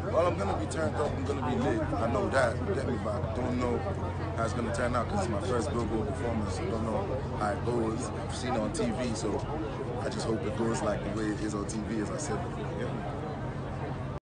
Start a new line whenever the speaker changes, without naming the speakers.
Well, I'm gonna be turned up. I'm gonna be lit. I know that. You get me, but I don't know how it's gonna turn out because it's my first Billboard performance. I don't know how it goes. I've seen it on TV, so I just hope it goes like the way it is on TV, as I said. Yeah.